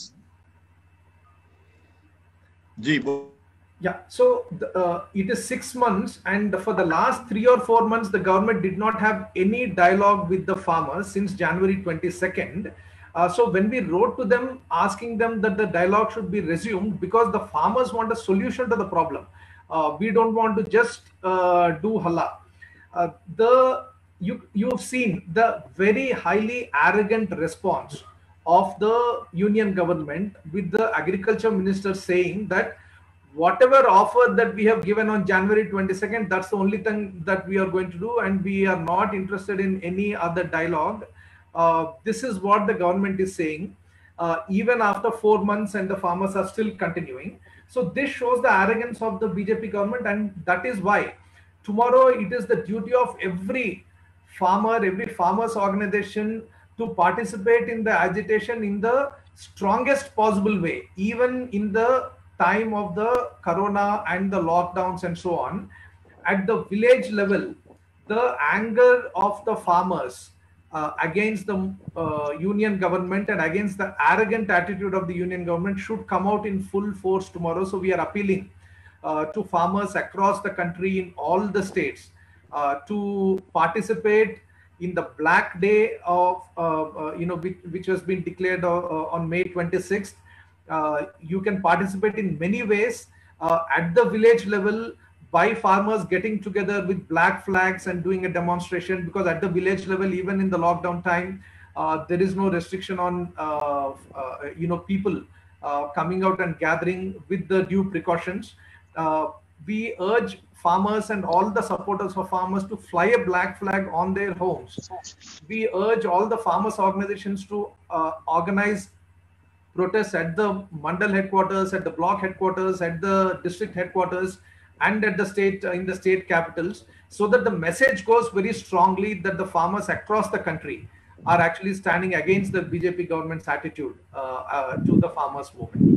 जी। Yeah, so uh, it is six months, and for the last three or four months, the government did not have any dialogue with the farmers since January twenty-second. Uh, so when we wrote to them asking them that the dialogue should be resumed, because the farmers want a solution to the problem. Uh, we don't want to just uh, do halla. Uh, the you you've seen the very highly arrogant response of the union government, with the agriculture minister saying that whatever offer that we have given on January twenty-second, that's the only thing that we are going to do, and we are not interested in any other dialogue. Uh, this is what the government is saying, uh, even after four months, and the farmers are still continuing. So this shows the arrogance of the B J P government, and that is why tomorrow it is the duty of every farmer, every farmers organization to participate in the agitation in the strongest possible way, even in the time of the corona and the lockdowns and so on. At the village level, the anger of the farmers uh, against the uh, union government and against the arrogant attitude of the union government should come out in full force tomorrow. So we are appealing uh, to farmers across the country in all the states uh, to participate in the Black Day of uh, uh, you know which, which has been declared uh, on May twenty-sixth. Uh, you can participate in many ways uh, at the village level, by farmers getting together with black flags and doing a demonstration, because at the village level, even in the lockdown time, uh, there is no restriction on uh, uh, you know people uh, coming out and gathering with the due precautions. Uh, we urge farmers and all the supporters of farmers to fly a black flag on their homes. We urge all the farmers organizations to uh, organize protests at the mandal headquarters, at the block headquarters, at the district headquarters, and at the state, uh, in the state capitals, so that the message goes very strongly that the farmers across the country are actually standing against the B J P government's attitude uh, uh, to the farmers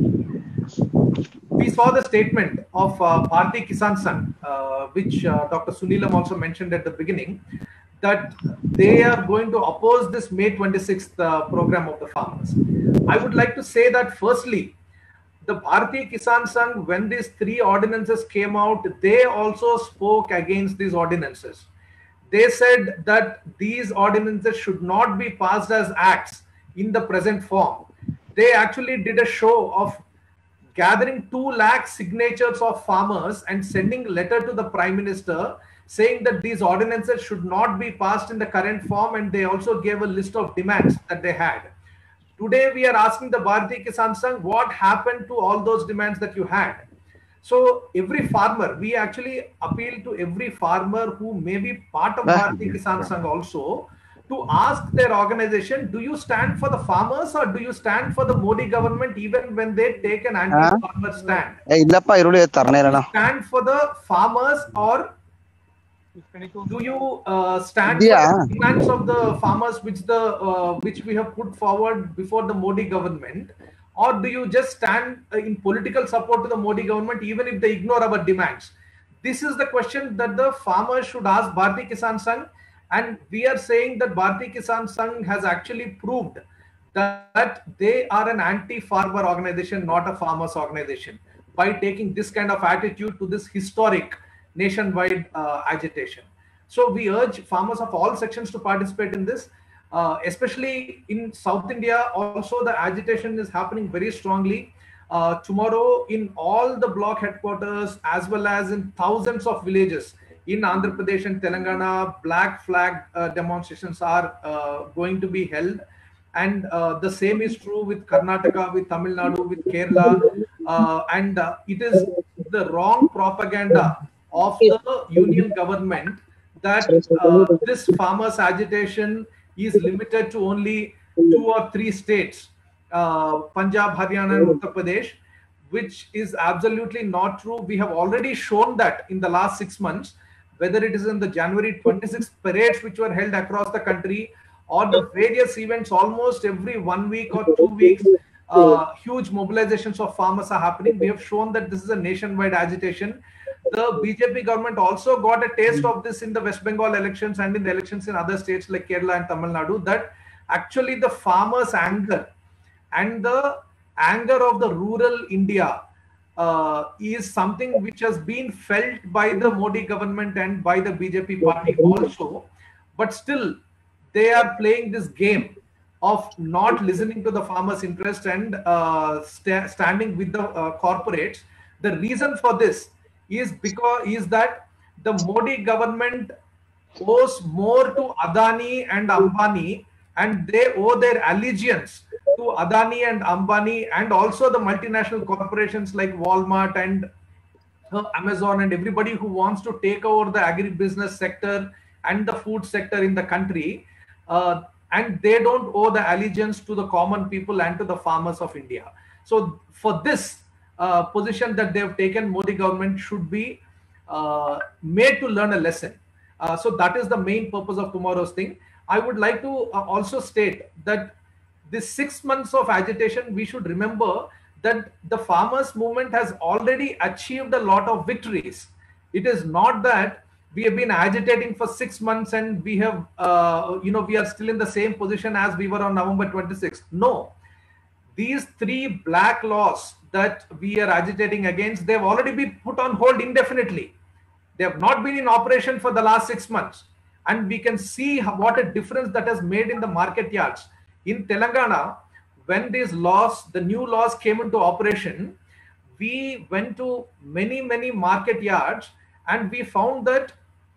movement. We saw the statement of uh, Bharatiya Kisan Sangh, uh, which uh, Doctor Sunilam also mentioned at the beginning, that they are going to oppose this May twenty-sixth uh, program of the farmers. I would like to say that firstly, the Bharatiya Kisan Sangh, when these three ordinances came out, they also spoke against these ordinances. They said that these ordinances should not be passed as acts in the present form. They actually did a show of gathering two lakh signatures of farmers and sending a letter to the Prime Minister saying that these ordinances should not be passed in the current form, and they also gave a list of demands that they had. Today we are asking the Bharatiya Kisan Sangh, what happened to all those demands that you had? So every farmer, we actually appeal to every farmer who may be part of Bharatiya Kisan Sangh also, to ask their organization, do you stand for the farmers or do you stand for the Modi government even when they take an anti-farmer stand? Do you stand for the farmers or do you uh, stand for the demands of the farmers which the uh, which we have put forward before the Modi government? Or do you just stand in political support to the Modi government even if they ignore our demands? This is the question that the farmers should ask Bharatiya Kisan Sangh, and we are saying that Bharatiya Kisan Sangh has actually proved that they are an anti-farmer organization, not a farmers organization, by taking this kind of attitude to this historic nationwide uh, agitation. So we urge farmers of all sections to participate in this. Uh, especially in South India, also the agitation is happening very strongly. Uh, tomorrow, in all the block headquarters, as well as in thousands of villages in Andhra Pradesh and Telangana, black flag uh, demonstrations are uh, going to be held. And uh, the same is true with Karnataka, with Tamil Nadu, with Kerala. Uh, and uh, it is the wrong propaganda of the union government that uh, this farmers' agitation is limited to only two or three states, uh, Punjab, Haryana, and Uttar Pradesh, which is absolutely not true. We have already shown that in the last six months, whether it is in the January twenty-sixth parades which were held across the country, or the various events almost every one week or two weeks, uh, huge mobilizations of farmers are happening. We have shown that this is a nationwide agitation. The B J P government also got a taste of this in the West Bengal elections and in the elections in other states like Kerala and Tamil Nadu, that actually the farmers' anger and the anger of the rural India uh, is something which has been felt by the Modi government and by the B J P party also. But still, they are playing this game of not listening to the farmers' interest and uh, st standing with the uh, corporates. The reason for this is because is that the Modi government owes more to Adani and Ambani, and they owe their allegiance to Adani and Ambani, and also the multinational corporations like Walmart and uh, Amazon and everybody who wants to take over the agribusiness sector and the food sector in the country. Uh, and they don't owe the allegiance to the common people and to the farmers of India. So for this uh, position that they have taken, Modi government should be uh, made to learn a lesson. Uh, so that is the main purpose of tomorrow's thing. I would like to uh, also state that this six months of agitation, we should remember that the farmers movement has already achieved a lot of victories. It is not that we have been agitating for six months and we have, uh, you know, we are still in the same position as we were on November twenty-sixth. No, these three black laws that we are agitating against, they've already been put on hold indefinitely. They have not been in operation for the last six months. And we can see how, what a difference that has made in the market yards. In Telangana, when these laws, the new laws came into operation, we went to many, many market yards and we found that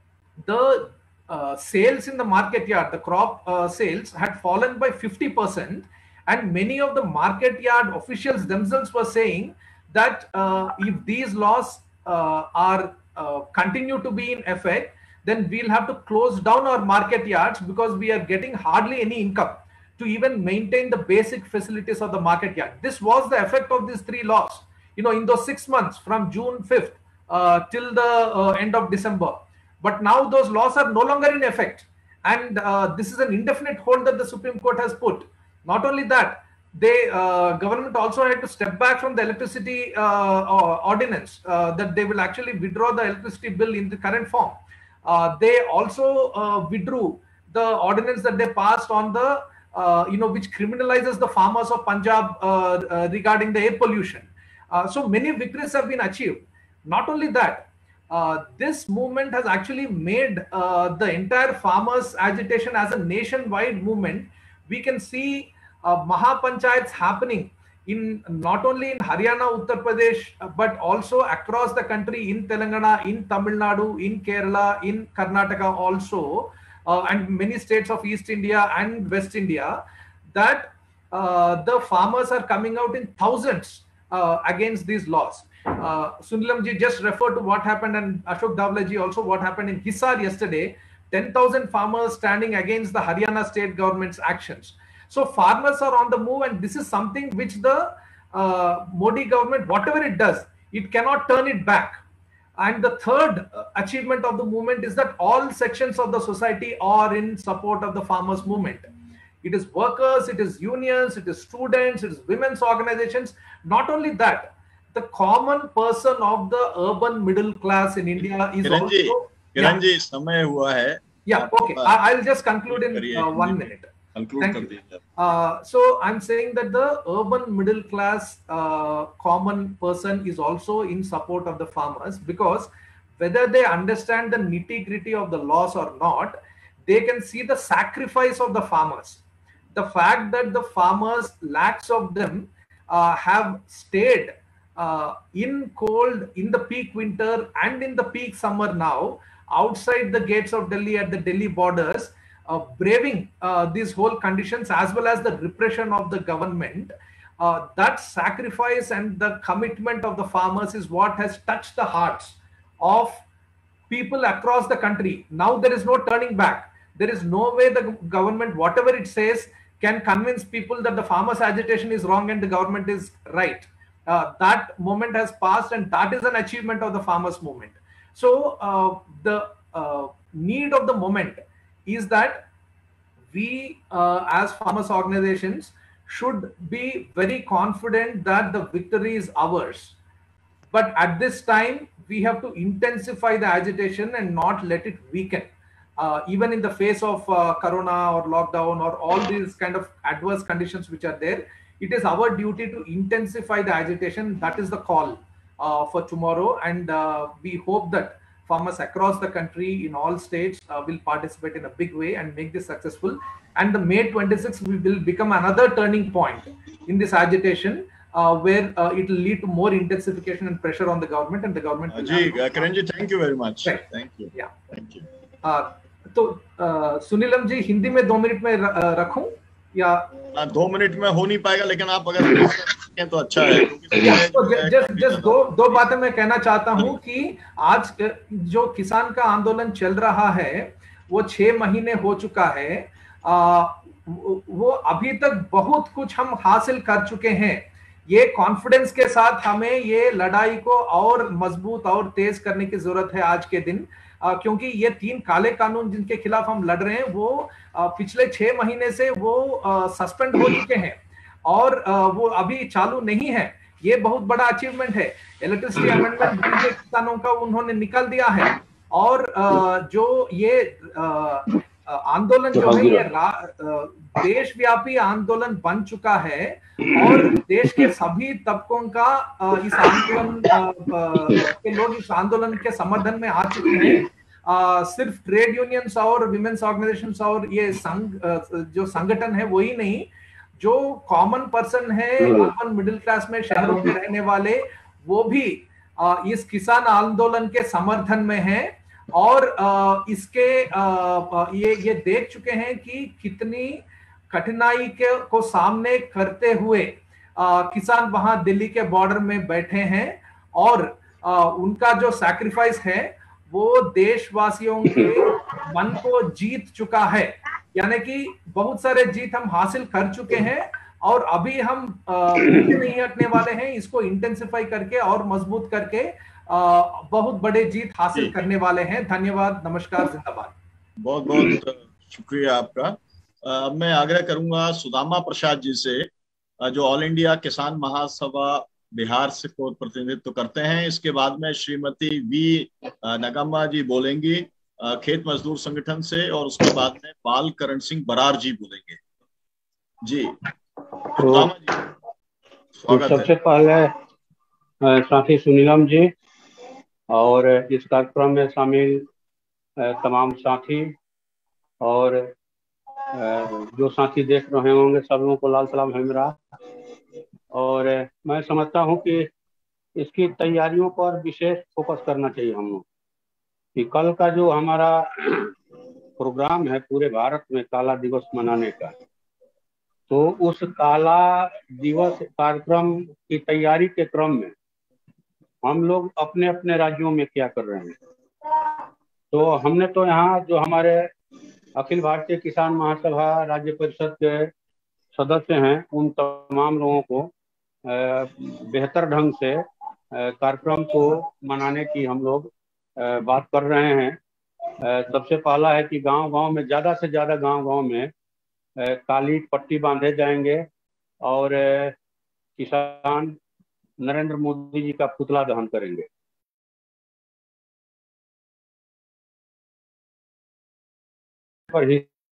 the uh, sales in the market yard, the crop uh, sales had fallen by fifty percent. And many of the market yard officials themselves were saying that uh, if these laws uh, are uh, continue to be in effect, then we'll have to close down our market yards because we are getting hardly any income to even maintain the basic facilities of the market yard. This was the effect of these three laws. You know, in those six months from June fifth uh, till the uh, end of December. But now those laws are no longer in effect. And uh, this is an indefinite hold that the Supreme Court has put. Not only that, they uh, government also had to step back from the electricity uh, ordinance uh, that they will actually withdraw the electricity bill in the current form. Uh, they also uh, withdrew the ordinance that they passed on the, uh, you know, which criminalizes the farmers of Punjab uh, uh, regarding the air pollution. Uh, so many victories have been achieved. Not only that, uh, this movement has actually made uh, the entire farmers agitation as a nationwide movement. We can see uh, Mahapanchayats happening in not only in Haryana, Uttar Pradesh, but also across the country, in Telangana, in Tamil Nadu, in Kerala, in Karnataka also, uh, and many states of East India and West India, that uh, the farmers are coming out in thousands uh, against these laws. Uh, Sunilam ji just referred to what happened, and Ashok Davle ji also what happened in Hisar yesterday. ten thousand farmers standing against the Haryana state government's actions. So farmers are on the move, and this is something which the uh, Modi government, whatever it does, it cannot turn it back. And the third achievement of the movement is that all sections of the society are in support of the farmers movement. It is workers, it is unions, it is students, it is women's organizations. Not only that, the common person of the urban middle class in India is Kiran ji, also... Kiran ji, समय हुआ है. Yeah, okay. I, I'll just conclude in uh, one minute. Conclude कर दीजिए. Uh, so I'm saying that the urban middle class uh, common person is also in support of the farmers, because whether they understand the nitty-gritty of the laws or not, they can see the sacrifice of the farmers. The fact that the farmers, lakhs of them, uh, have stayed uh, in cold, in the peak winter and in the peak summer now, outside the gates of Delhi at the Delhi borders, uh, braving uh, these whole conditions as well as the repression of the government. Uh, that sacrifice and the commitment of the farmers is what has touched the hearts of people across the country. Now there is no turning back. There is no way the government, whatever it says, can convince people that the farmers' agitation is wrong and the government is right. Uh, that moment has passed, and that is an achievement of the farmers' movement. So uh, the uh, need of the moment is that we uh, as farmers organizations should be very confident that the victory is ours. But at this time, we have to intensify the agitation and not let it weaken. Uh, even in the face of uh, corona or lockdown or all these kind of adverse conditions which are there, it is our duty to intensify the agitation. That is the call uh, for tomorrow. And uh, we hope that farmers across the country in all states uh, will participate in a big way and make this successful. And the May twenty-sixth will become another turning point in this agitation, uh, where uh, it will lead to more intensification and pressure on the government, and the government. Ji, Kiran ji, thank you very much. Right. Thank you. Yeah. Thank you. Uh, तो सुनीलम जी, हिंदी में दो मिनट में रखूं या दो मिनट में हो नहीं पाएगा, लेकिन आप अगर कहें तो अच्छा है. जस्ट जस्ट दो दो बातें मैं कहना चाहता हूं कि आज जो किसान का आंदोलन चल रहा है वो छह महीने हो चुका है. आ, वो अभी तक बहुत कुछ हम हासिल कर चुके हैं. ये कॉन्फिडेंस के साथ हमें ये लड़ाई को और मजबूत और तेज करने की जरूरत है आज के दिन, आ, क्योंकि ये तीन काले कानून जिनके खिलाफ हम लड़ रहे हैं वो आ, पिछले छह महीने से वो सस्पेंड हो चुके हैं और आ, वो अभी चालू नहीं है. ये बहुत बड़ा अचीवमेंट है. इलेक्ट्रिसिटी अमेंडमेंट बिल के किसानों का उन्होंने निकाल दिया है, और आ, जो ये आ, आंदोलन जो है ये देशव्यापी आंदोलन बन चुका है और देश के सभी तबकों का इस आंदोलन के लोग इस आंदोलन के समर्थन में आ चुके हैं. सिर्फ ट्रेड यूनियंस और विमेन्स ऑर्गेनाइजेशंस और ये संघ जो संगठन है वही नहीं, जो कॉमन पर्सन है अर्बन मिडिल क्लास में शहरों में रहने वाले, वो भी इस किसान आंदोलन के समर्थन में हैं और इसके ये ये देख चुके हैं कि कितनी कठिनाई के को सामने करते हुए किसान वहां दिल्ली के बॉर्डर में बैठे हैं और उनका जो सैक्रिफाइस है वो देशवासियों के मन को जीत चुका है. यानी कि बहुत सारे जीत हम हासिल कर चुके हैं और अभी हम नहीं हटने वाले हैं. इसको इंटेंसिफाई करके और मजबूत करके आ, बहुत बड़े जीत हासिल करने वाले हैं. धन्यवाद, नमस्कार, जिंदाबाद. बहुत बहुत शुक्रिया आपका. अब मैं आग्रह करूंगा सुदामा प्रसाद जी से, जो ऑल इंडिया किसान महासभा बिहार से को प्रतिनिधित्व करते हैं. इसके बाद में श्रीमती वी नगम्मा जी बोलेंगी खेत मजदूर संगठन से, और उसके बाद में बाल करण सिंह बरार जी बोलेंगे. जी सुदामा जी, स्वागत है. सबसे पहले साथी सुनीलम जी और इस कार्यक्रम में शामिल तमाम साथी और जो साथी देख रहे होंगे सब लोगों को लाल सलाम है मेरा. और मैं समझता हूं कि इसकी तैयारियों पर विशेष फोकस करना चाहिए हम लोग, कि कल का जो हमारा प्रोग्राम है पूरे भारत में काला दिवस मनाने का, तो उस काला दिवस कार्यक्रम की तैयारी के क्रम में हम लोग अपने अपने राज्यों में क्या कर रहे हैं। तो हमने तो यहाँ जो हमारे अखिल भारतीय किसान महासभा राज्य परिषद के सदस्य हैं, उन तमाम लोगों को बेहतर ढंग से कार्यक्रम को मनाने की हम लोग बात कर रहे हैं। सबसे पहला है कि गांव गांव में, ज़्यादा से ज़्यादा गांव गांव में काली पट्टी बांधे जाएंगे और किसान नरेंद्र मोदी जी का पुतला दहन करेंगे। पर ही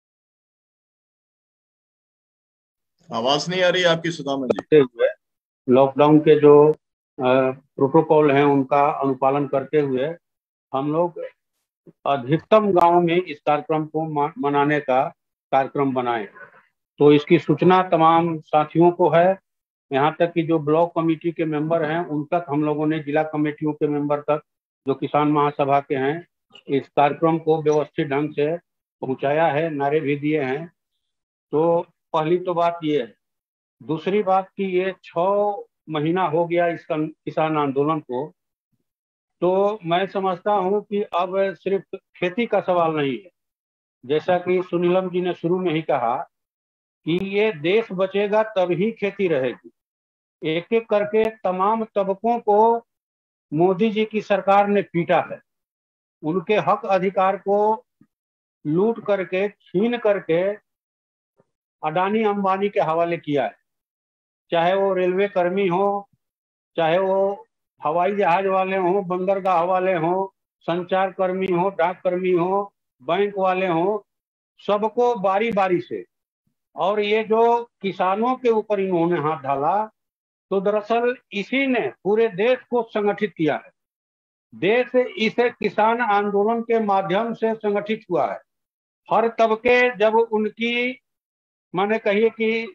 आवाज नहीं आ रही आपकी सुदामा जी। हुए लॉकडाउन के जो प्रोटोकॉल हैं उनका अनुपालन करते हुए हम लोग अधिकतम गांव में इस कार्यक्रम को मनाने का कार्यक्रम बनाए। तो इसकी सूचना तमाम साथियों को है, यहाँ तक कि जो ब्लॉक कमेटी के मेंबर हैं उन तक हम लोगों ने, जिला कमेटियों के मेंबर तक जो किसान महासभा के हैं, इस कार्यक्रम को व्यवस्थित ढंग से पहुंचाया है, नारे भी दिए हैं। तो पहली तो बात ये है। दूसरी बात कि ये छह महीना हो गया इस किसान आंदोलन को, तो मैं समझता हूं कि अब सिर्फ खेती का सवाल नहीं है। जैसा कि सुनीलम जी ने शुरू में ही कहा कि ये देश बचेगा तभी खेती रहेगी। एक एक करके तमाम तबकों को मोदी जी की सरकार ने पीटा है, उनके हक अधिकार को लूट करके, छीन करके अडानी अंबानी के हवाले किया है। चाहे वो रेलवे कर्मी हो, चाहे वो हवाई जहाज वाले हो, बंदरगाह वाले हो, संचार कर्मी हो, डाक कर्मी हो, बैंक वाले हो, सबको बारी बारी से। और ये जो किसानों के ऊपर इन्होंने हाथ डाला, तो दरअसल इसी ने पूरे देश को संगठित किया है। देश इस किसान आंदोलन के माध्यम से संगठित हुआ है। हर तबके जब उनकी, माने कहिए कि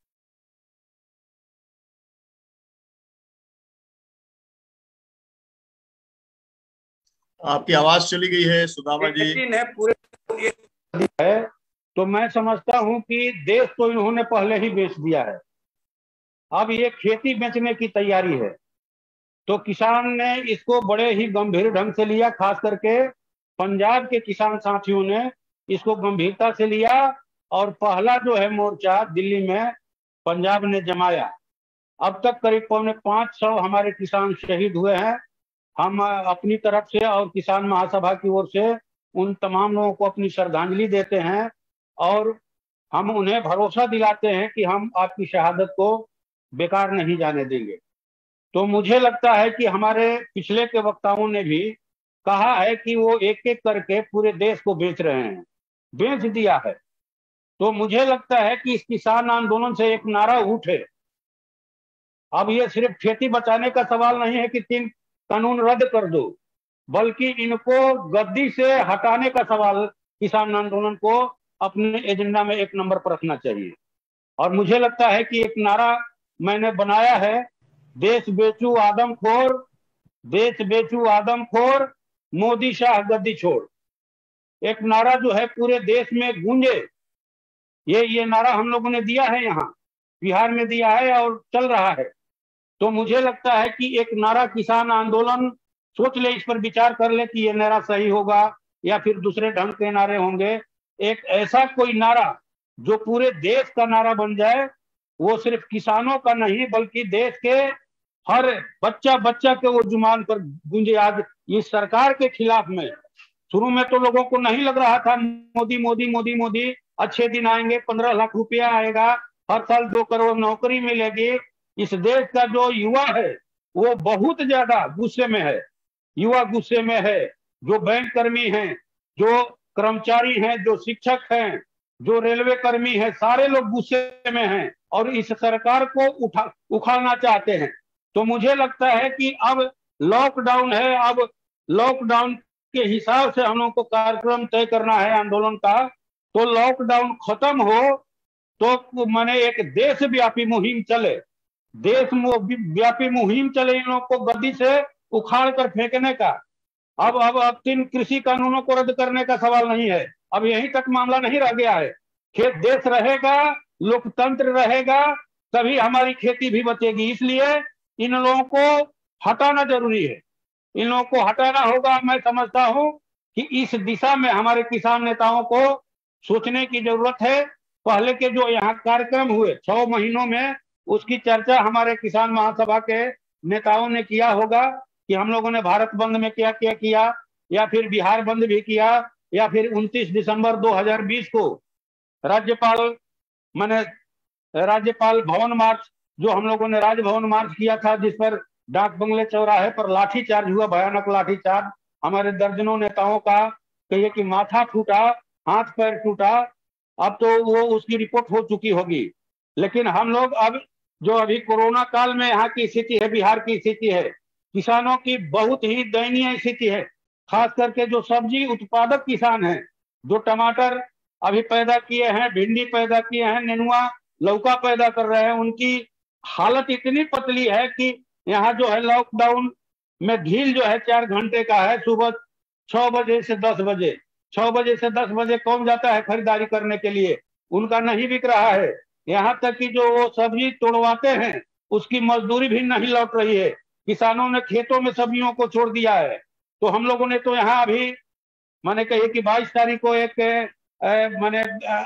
आपकी आवाज चली गई है सुदामा जी। ने पूरे है, तो मैं समझता हूं कि देश तो इन्होंने पहले ही बेच दिया है, अब ये खेती बेचने की तैयारी है। तो किसान ने इसको बड़े ही गंभीर ढंग से लिया, खास करके पंजाब के किसान साथियों ने इसको गंभीरता से लिया। और पहला जो है मोर्चा दिल्ली में पंजाब ने जमाया। अब तक करीब पौने पांच सौ हमारे किसान शहीद हुए हैं। हम अपनी तरफ से और किसान महासभा की ओर से उन तमाम लोगों को अपनी श्रद्धांजलि देते हैं और हम उन्हें भरोसा दिलाते हैं कि हम आपकी शहादत को बेकार नहीं जाने देंगे। तो मुझे लगता है कि हमारे पिछले के वक्ताओं ने भी कहा है कि वो एक एक करके पूरे देश को बेच रहे हैं, बेच दिया है। तो मुझे लगता है कि इस किसान आंदोलन से एक नारा उठे। अब ये सिर्फ खेती बचाने का सवाल नहीं है कि तीन कानून रद्द कर दो, बल्कि इनको गद्दी से हटाने का सवाल किसान आंदोलन को अपने एजेंडा में एक नंबर पर रखना चाहिए। और मुझे लगता है कि एक नारा मैंने बनाया है, देश बेचू आदमखोर, देश बेचू आदमखोर, मोदी शाह गद्दी छोड़। एक नारा जो है पूरे देश में गूंजे। ये ये नारा हम लोगों ने दिया है, यहाँ बिहार में दिया है और चल रहा है। तो मुझे लगता है कि एक नारा किसान आंदोलन सोच ले, इस पर विचार कर ले कि ये नारा सही होगा या फिर दूसरे ढंग के नारे होंगे। एक ऐसा कोई नारा जो पूरे देश का नारा बन जाए, वो सिर्फ किसानों का नहीं बल्कि देश के हर बच्चा बच्चा के वो जुबान पर गूंजे। आज इस सरकार के खिलाफ में शुरू में तो लोगों को नहीं लग रहा था, मोदी मोदी मोदी मोदी, अच्छे दिन आएंगे, पंद्रह लाख रुपया आएगा, हर साल दो करोड़ नौकरी मिलेगी। इस देश का जो युवा है वो बहुत ज्यादा गुस्से में है, युवा गुस्से में है। जो बैंक कर्मी हैं, जो कर्मचारी हैं, जो शिक्षक हैं, जो रेलवे कर्मी हैं, सारे लोग गुस्से में हैं और इस सरकार को उठा उखाड़ना चाहते हैं। तो मुझे लगता है कि अब लॉकडाउन है, अब लॉकडाउन के हिसाब से हम लोगों को कार्यक्रम तय करना है आंदोलन का। तो लॉकडाउन खत्म हो तो माने एक देशव्यापी मुहिम चले, देश व्यापी मुहिम चले इन लोगों को गद्दी से उखाड़ कर फेंकने का। अब अब अब तीन कृषि कानूनों को रद्द करने का सवाल नहीं है, अब यहीं तक मामला नहीं रह गया है। खेत देश रहेगा, लोकतंत्र रहेगा, तभी हमारी खेती भी बचेगी। इसलिए इन लोगों को हटाना जरूरी है। इन लोगों को हटाना होगा। मैं समझता हूं कि इस दिशा में हमारे किसान नेताओं को सोचने की जरूरत है। पहले के जो यहाँ कार्यक्रम हुए छह महीनों में, उसकी चर्चा हमारे किसान महासभा के नेताओं ने किया होगा कि हम लोगों ने भारत बंद में क्या क्या किया, या फिर बिहार बंद भी किया, या फिर उनतीस दिसंबर दो हज़ार बीस को राज्यपाल माने राज्यपाल भवन मार्च, जो हम लोगों ने राजभवन मार्च किया था, जिस पर डाक बंगले चौराहे पर लाठीचार्ज हुआ, भयानक लाठीचार्ज। हमारे दर्जनों नेताओं का कहिए कि माथा फूटा, हाथ पैर टूटा। अब तो वो उसकी रिपोर्ट हो चुकी होगी। लेकिन हम लोग अब जो अभी कोरोना काल में यहाँ की स्थिति है, बिहार की स्थिति है, किसानों की बहुत ही दयनीय स्थिति है। खास करके जो सब्जी उत्पादक किसान हैं, जो टमाटर अभी पैदा किए हैं, भिंडी पैदा किए हैं, नेनुआ लौका पैदा कर रहे हैं, उनकी हालत इतनी पतली है कि यहाँ जो है लॉकडाउन में ढील जो है चार घंटे का है। सुबह छह बजे से दस बजे छह बजे से दस बजे कौन जाता है खरीदारी करने के लिए? उनका नहीं बिक रहा है। यहाँ तक कि जो वो सब्जी तोड़वाते हैं उसकी मजदूरी भी नहीं लौट रही है। किसानों ने खेतों में सब्जियों को छोड़ दिया है। तो हम लोगों ने तो यहाँ अभी माने कहिए कि बाईस तारीख को एक माने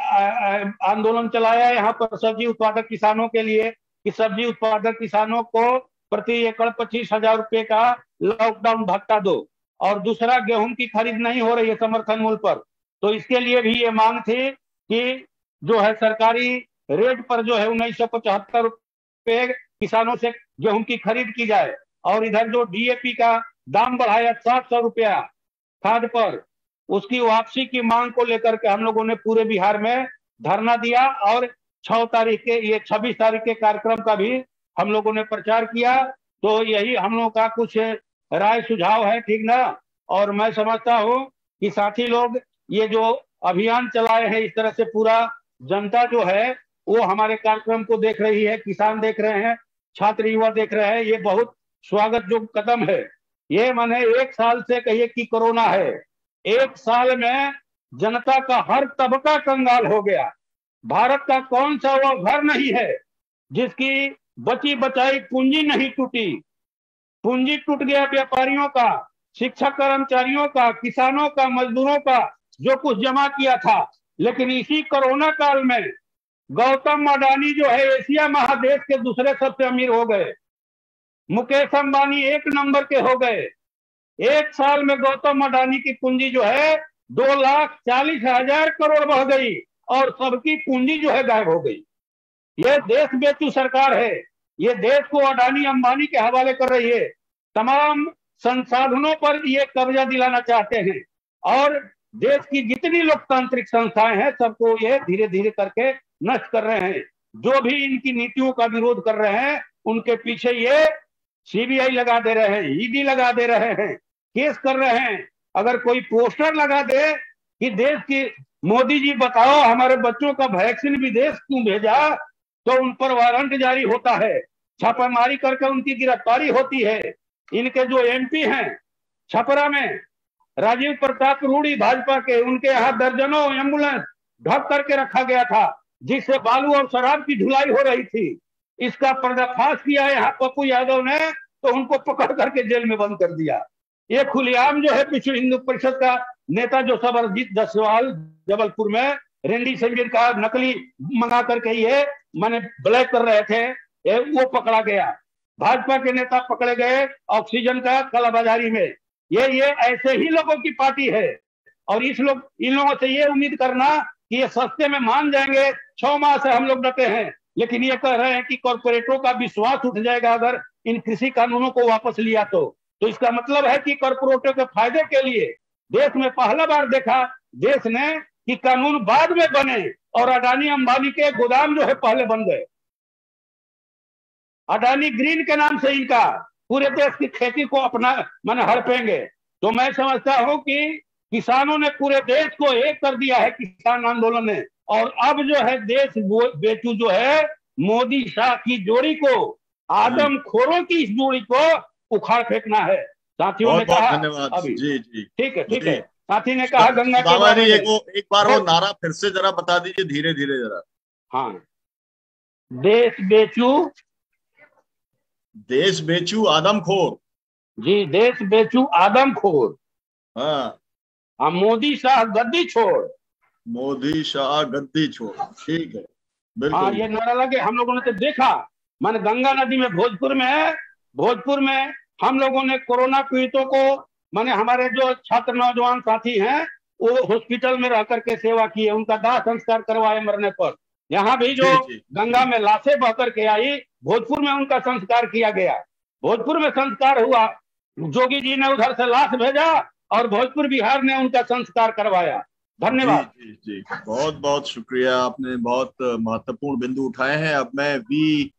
आंदोलन चलाया यहाँ पर सब्जी उत्पादक किसानों के लिए कि सब्जी उत्पादक किसानों को प्रति एकड़ पच्चीस हजार रुपए का लॉकडाउन भत्ता दो। और दूसरा, गेहूं की खरीद नहीं हो रही है समर्थन मूल्य पर, तो इसके लिए भी ये मांग थी कि जो है सरकारी रेट पर जो है उन्नीस सौ पचहत्तर रुपए किसानों से गेहूं की खरीद की जाए। और इधर जो डीएपी का दाम बढ़ाया सात सौ रुपया खाद पर, उसकी वापसी की मांग को लेकर के हम लोगों ने पूरे बिहार में धरना दिया। और छह तारीख के ये छब्बीस तारीख के कार्यक्रम का भी हम लोगों ने प्रचार किया। तो यही हम लोगों का कुछ राय सुझाव है, ठीक ना? और मैं समझता हूँ कि साथी लोग ये जो अभियान चलाए हैं, इस तरह से पूरा जनता जो है वो हमारे कार्यक्रम को देख रही है, किसान देख रहे हैं, छात्र युवा देख रहे हैं। ये बहुत स्वागत जो कदम है। ये माने एक साल से कहिए कि कोरोना है, एक साल में जनता का हर तबका कंगाल हो गया। भारत का कौन सा वो घर नहीं है जिसकी बची बचाई पूंजी नहीं टूटी? पूंजी टूट गया व्यापारियों का, शिक्षक कर्मचारियों का, किसानों का, मजदूरों का, जो कुछ जमा किया था। लेकिन इसी कोरोना काल में गौतम अडानी जो है एशिया महादेश के दूसरे सबसे अमीर हो गए। मुकेश अंबानी एक नंबर के हो गए। एक साल में गौतम अडानी की पूंजी जो है दो लाख चालीस हजार करोड़ बढ़ गई और सबकी पूंजी जो है गायब हो गई। ये देश बेचू सरकार है। ये देश को अडानी अंबानी के हवाले कर रही है। तमाम संसाधनों पर ये कब्जा दिलाना चाहते हैं और देश की जितनी लोकतांत्रिक संस्थाएं हैं सबको ये धीरे धीरे करके नष्ट कर रहे हैं। जो भी इनकी नीतियों का विरोध कर रहे हैं उनके पीछे ये सीबीआई लगा दे रहे हैं, ईडी लगा दे रहे हैं, केस कर रहे हैं। अगर कोई पोस्टर लगा दे कि देश की मोदी जी बताओ हमारे बच्चों का वैक्सीन विदेश क्यों भेजा, तो उन पर वारंट जारी होता है, छापेमारी करके उनकी गिरफ्तारी होती है। इनके जो एमपी हैं छपरा में, राजीव प्रताप रूडी भाजपा के, उनके यहाँ दर्जनों एम्बुलेंस ढक करके रखा गया था जिससे बालू और शराब की ढुलाई हो रही थी। इसका पर्दाफाश किया यहाँ पप्पू यादव ने, तो उनको पकड़ करके जेल में बंद कर दिया। ये खुलेआम जो है विश्व हिंदू परिषद का नेता जो सबरजीत जायसवाल जबलपुर में रेमडेसिविर का नकली मंगा करके ये माने ब्लैक कर रहे थे, ये वो पकड़ा गया। भाजपा के नेता पकड़े गए ऑक्सीजन का कालाबाजारी में। ये ये ऐसे ही लोगों की पार्टी है और इस लोग इन लोगों से ये उम्मीद करना कि ये सस्ते में मान जाएंगे। छह माह से हम लोग डटे हैं, लेकिन ये कह रहे हैं कि कॉर्पोरेटों का विश्वास उठ जाएगा अगर इन कृषि कानूनों को वापस लिया तो। तो इसका मतलब है कि कॉर्पोरेटों के फायदे के लिए देश में पहला बार देखा देश ने कि कानून बाद में बने और अडानी अंबानी के गोदाम जो है पहले बन गए। अडानी ग्रीन के नाम से इनका पूरे देश की खेती को अपना मन हड़पेंगे। तो मैं समझता हूं कि किसानों ने पूरे देश को एक कर दिया है, किसान आंदोलन ने। और अब जो है देश बेचू जो है मोदी शाह की जोड़ी को, आदमखोरों की इस जोड़ी को उखाड़ फेंकना है। साथियों ने कहा अभी जी जी ठीक है ठीक है साथी ने कहा गंगा के बाबा एक, वो, एक बार वो नारा फिर से जरा बता दीजिए धीरे धीरे जरा। हाँ, देश बेचू देश बेचू आदमखोर जी, देश बेचू आदमखोर, हाँ, हाँ, मोदी शाह गद्दी छोड़, मोदी शाह गद्दी छोड़, ठीक है, हाँ, बिल्कुल। ये नारा लगे। हम लोगों ने तो देखा, माने गंगा नदी में भोजपुर में है, भोजपुर में हम लोगों ने कोरोना पीड़ितों को, माने हमारे जो छात्र नौजवान साथी हैं वो हॉस्पिटल में रह करके सेवा किए, उनका दाह संस्कार करवाए मरने पर। यहाँ भी जो जी, जी, गंगा में लाशें बह करके आई, भोजपुर में उनका संस्कार किया गया, भोजपुर में संस्कार हुआ। जोगी जी ने उधर से लाश भेजा और भोजपुर बिहार ने उनका संस्कार करवाया। धन्यवाद। जी जी जी, बहुत बहुत शुक्रिया, आपने बहुत महत्वपूर्ण बिंदु उठाए हैं। अब मैं वी